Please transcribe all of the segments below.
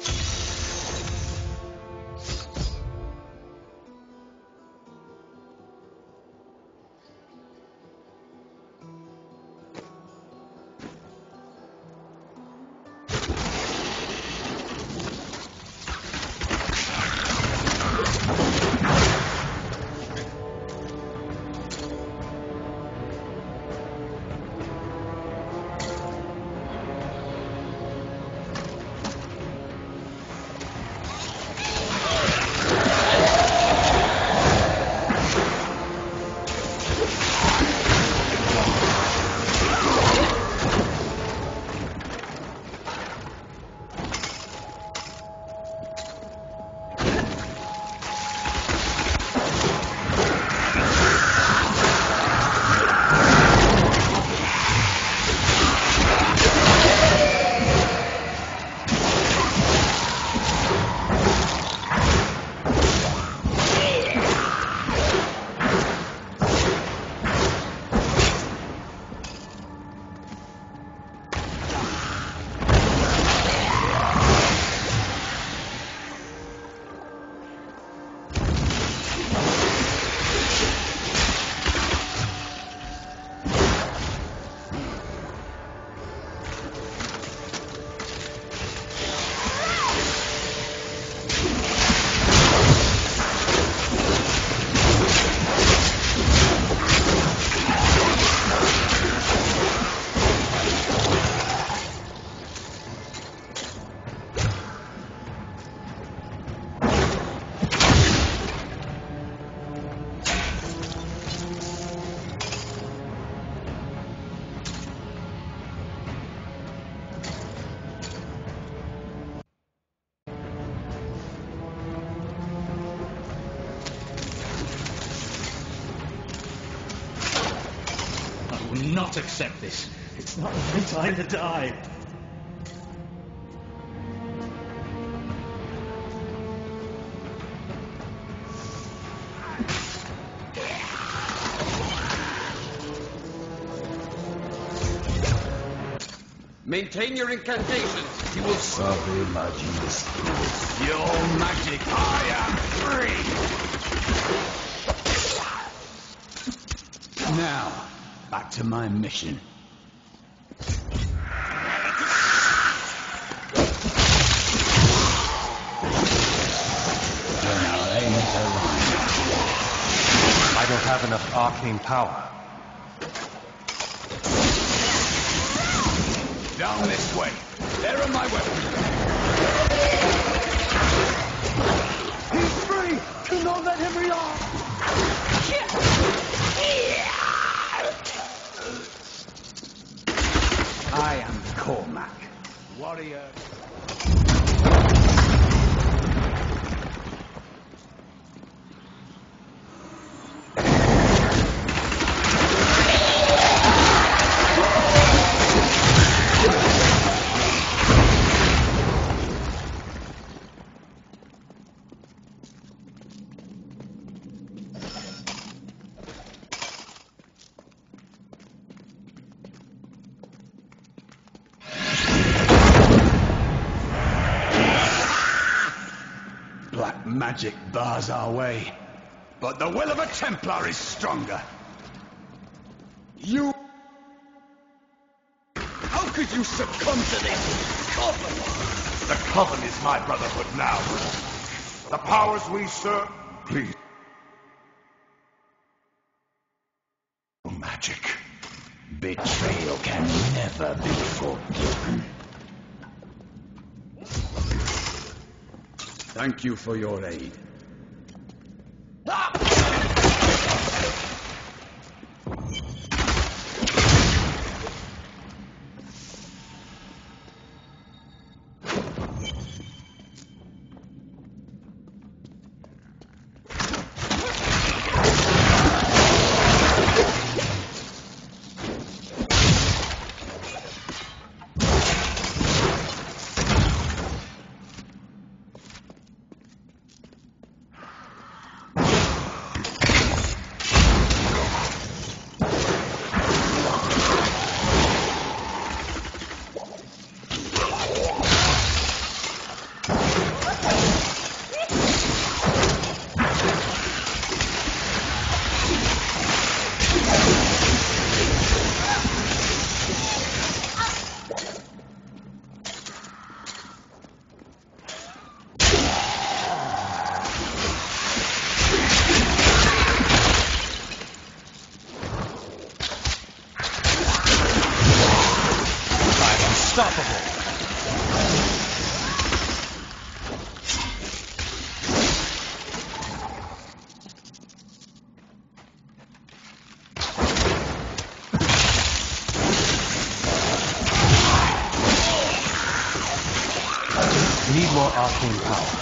I will not accept this. It's not my time to die. Maintain your incantations. You will Sabe Magis. Your magic. I am free. Now, back to my mission. I don't have enough arcane power. Down this way. There are my weapons. He's free! Do not let him rely! I am Cormac, warrior. Black magic bars our way, but the will of a Templar is stronger. You... How could you succumb to this coven? The Coven is my brotherhood now. The powers we serve... Please. Magic. Betrayal can never be forgiven. Thank you for your aid. unstoppable. We need more arcane power.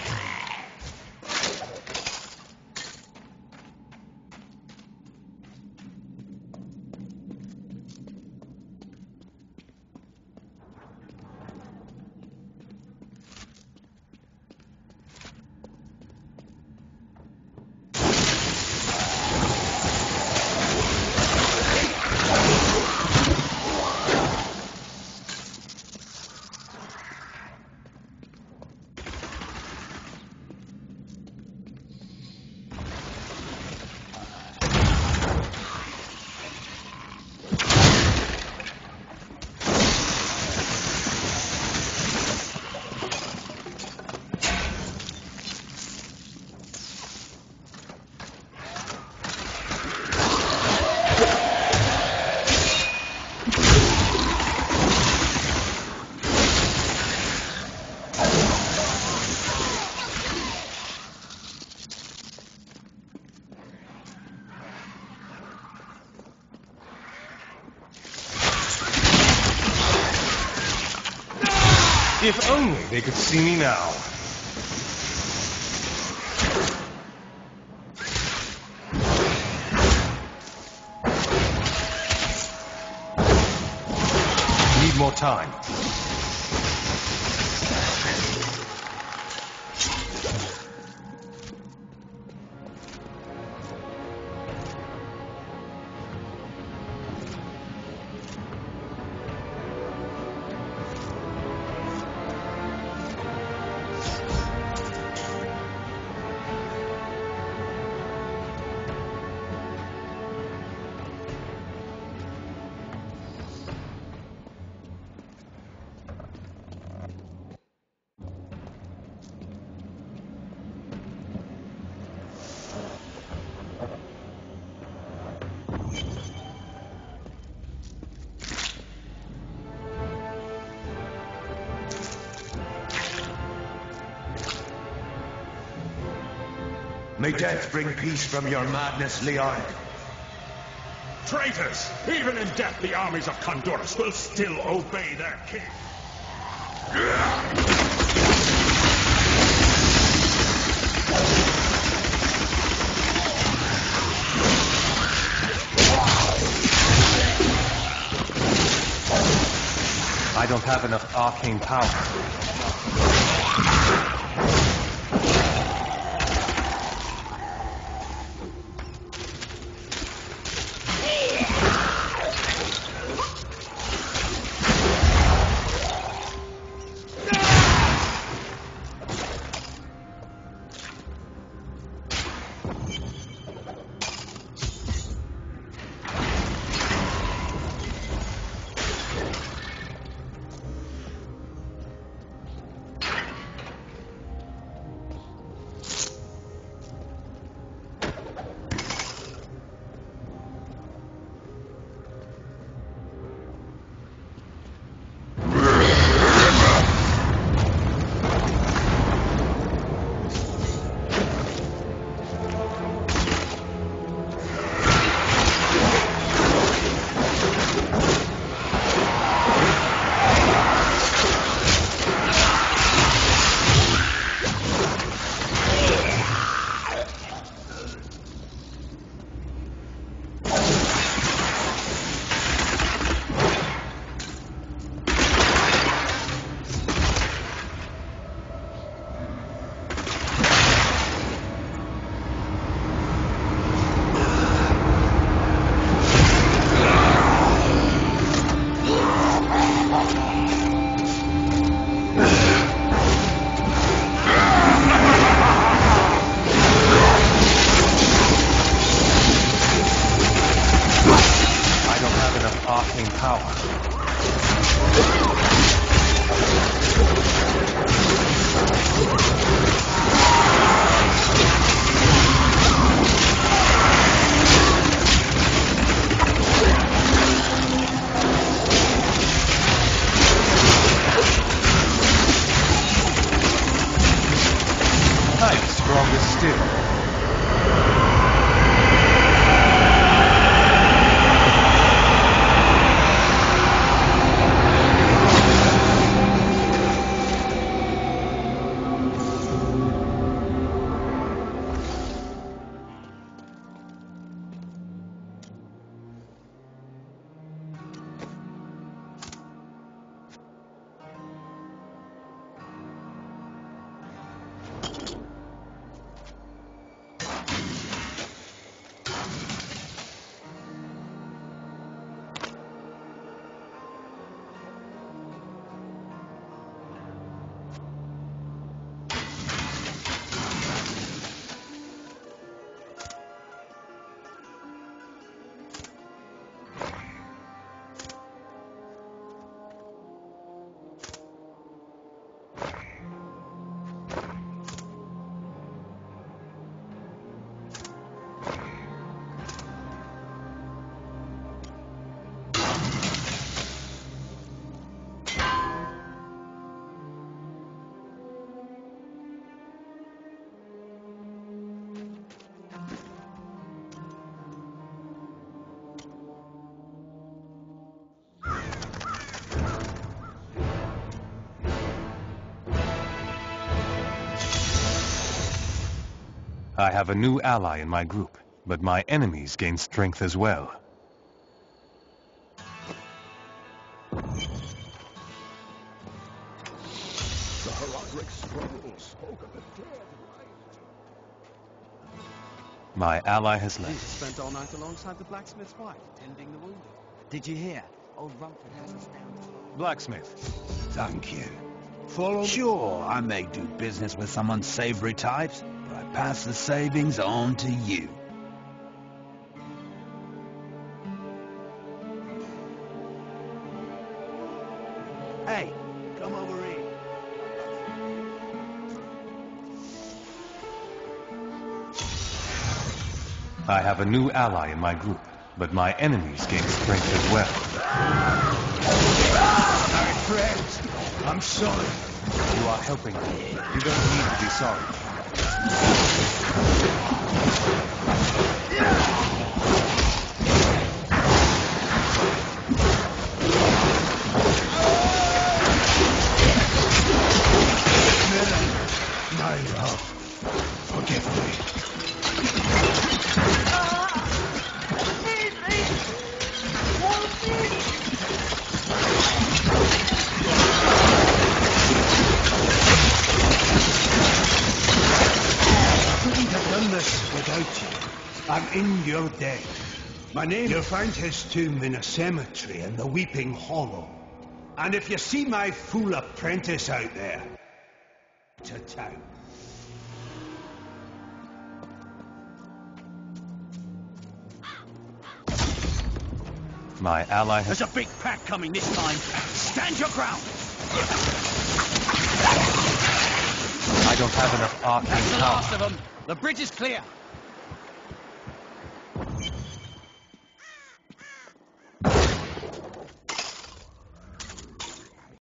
If only they could see me now. Need more time. May death bring peace from your madness, Leon. Traitors! Even in death, the armies of Condorus will still obey their king. I don't have enough arcane power. still. I have a new ally in my group, but my enemies gain strength as well. The Heraldric scrolls spoke of the dead, right? My ally has left. Spent all night alongside the blacksmith's wife, tending the wounded. Did you hear? Old Rumford has us down. Blacksmith. Thank you. Follow. Sure, I may do business with some unsavory types, but I pass the savings on to you. Hey, come over here. I have a new ally in my group, but my enemies gain strength as well. My friends, I'm sorry. You are helping me. You don't need to be sorry. Naira, forgive me. Without you, I'm in your debt. My name, you'll find his tomb in a cemetery in the Weeping Hollow. And if you see my fool apprentice out there, to town. My ally has... There's a big pack coming this time. Stand your ground. I don't have enough arcane That's the power. last of them. The bridge is clear.